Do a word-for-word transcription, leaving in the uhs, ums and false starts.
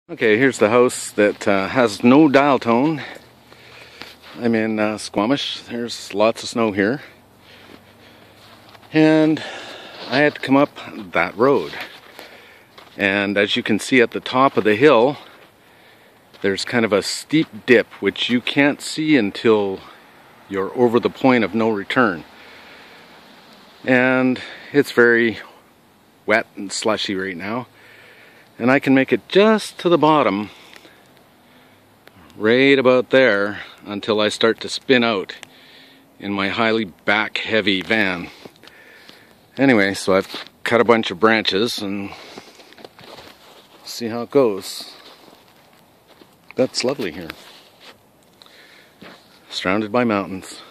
Okay, here's the house that uh, has no dial tone. I'm in uh, Squamish. There's lots of snow here. And I had to come up that road. And as you can see at the top of the hill, there's kind of a steep dip which you can't see until you're over the point of no return. And it's very wet and slushy right now. And I can make it just to the bottom, right about there, until I start to spin out in my highly back heavy van. Anyway, so I've cut a bunch of branches and see how it goes. That's lovely here. Surrounded by mountains.